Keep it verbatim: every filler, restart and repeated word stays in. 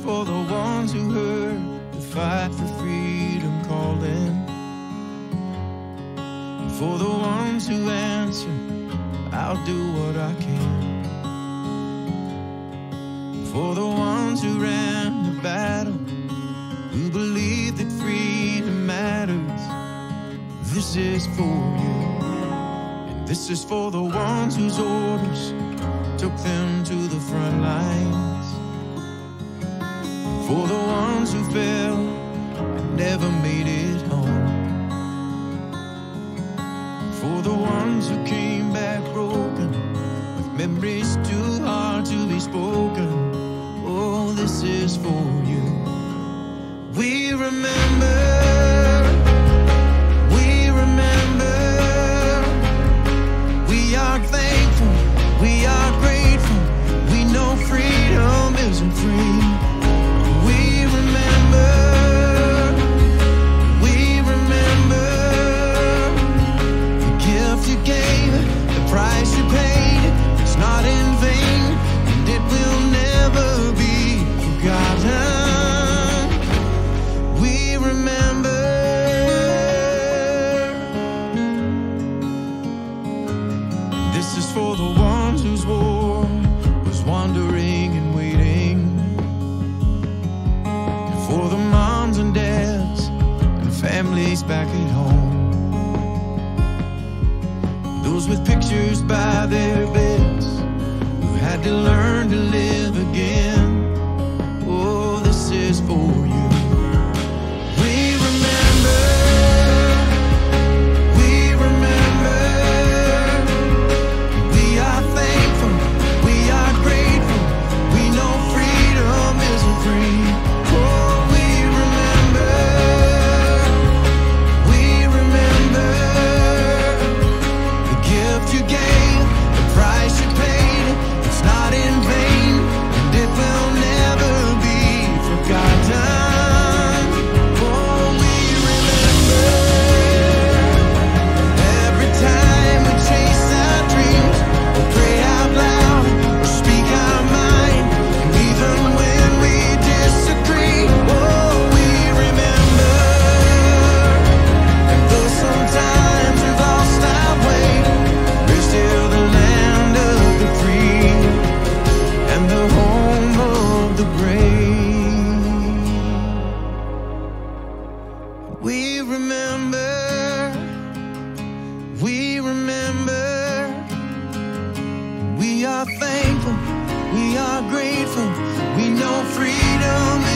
for the ones who heard the fight for freedom calling, and for the ones who answer, I'll do what I can. For the ones who ran the battle, who believe that freedom matters, this is for you. And this is for the ones whose orders took them to the front lines, for the ones who fell and never made it home, for the ones who came back broken, with memories too hard to be spoken. Oh, this is for you. We remember, we remember, we are thankful, we are grateful, we know freedom isn't free. We remember, we remember the gift you gave, the price you paid. It's not in vain, and it will never be forgotten. We remember. This is for the ones whose war was wandering and waiting, and for the moms and dads and families back at home, those with pictures by their beds who had to learn to live again. Oh, this is for you. We remember, we remember, we are thankful, we are grateful, we know freedom isn't free. Oh, we remember, we remember the gift you gave, the price you paid. It's not in vain, and it will never be forgotten. Oh, we remember. Every time we chase our dreams, we pray out loud, or speak our mind, and even when we disagree, oh, we remember. And though sometimes we've lost our way, we're still the land of the free and the home of the brave. We remember, we remember, we are thankful, we are grateful, we know freedom